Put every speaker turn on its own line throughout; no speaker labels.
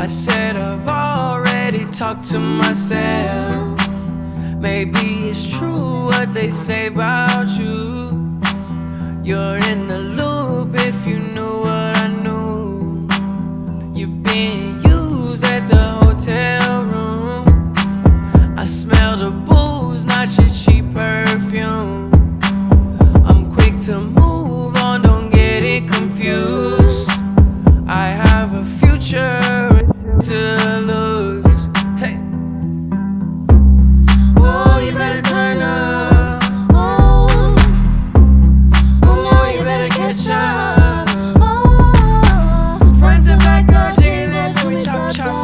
said I've already talked to myself. Maybe it's true what they say about you. You're in the loop if you knew what I knew. You're being used at the hotel room. I smell the booze, not your cheap perfume. I'm quick to move on, don't get it confused. I have a future to lose. Hey. Oh, you better turn up. Oh, you better catch up. Oh, front to back, girl, jiggle that booty chop chop.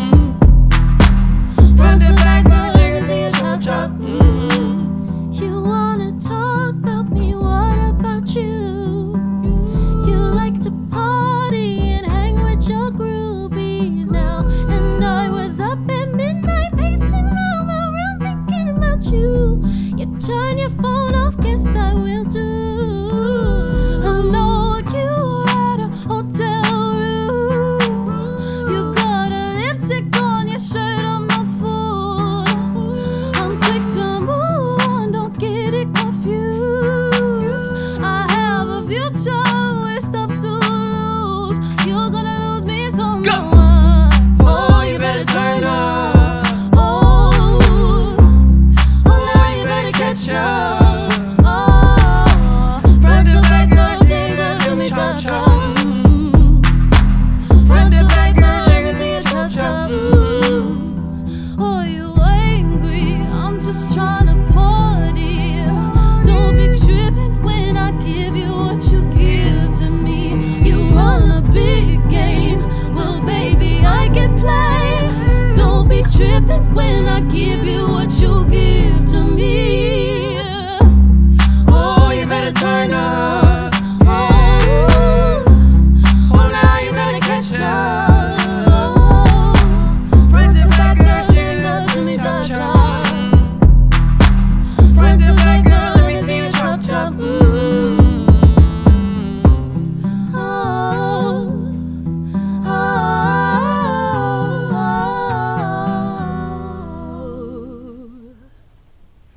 Front to back, girl, jiggle that chop chop.
You wanna talk about me? What about you? You like to party and hang with your groupies now. And I was up at midnight pacing round the room thinking about you. You turn your phone off, guess I will do. I know you at a hotel room. You got a lipstick on your shirt, I'm no fool. I'm quick to move on, don't get it confused. I have a future with stuff to lose. You're gonna lose me someone.
Oh, you better turn up.
Oh, now you better catch up. Oh, front to back, girl, jiggle to me chop chop. Front to back, girl, jiggle to me chop chop. Oh, you angry? I'm just trying to party. Don't be tripping when I give you what you give to me. You run a big game, well baby I can play. Don't be tripping when I give you